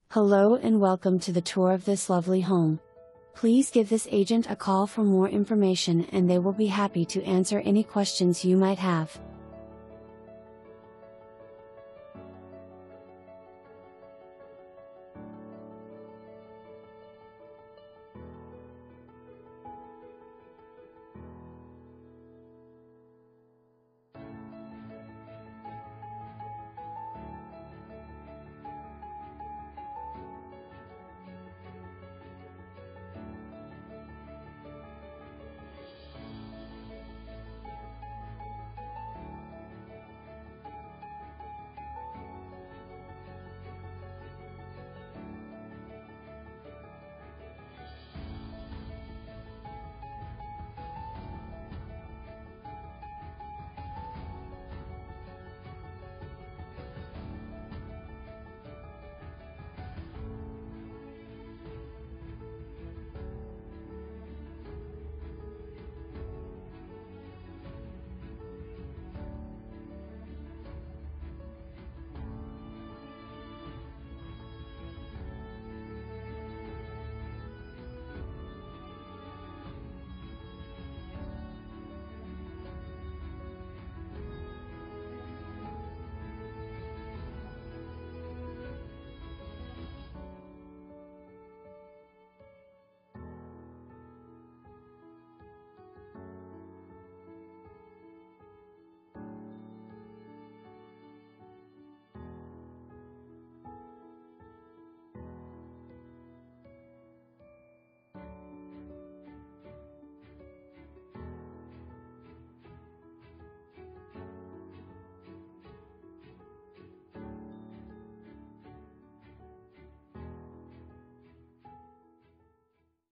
Hello and welcome to the tour of this lovely home. Please give this agent a call for more information and they will be happy to answer any questions you might have.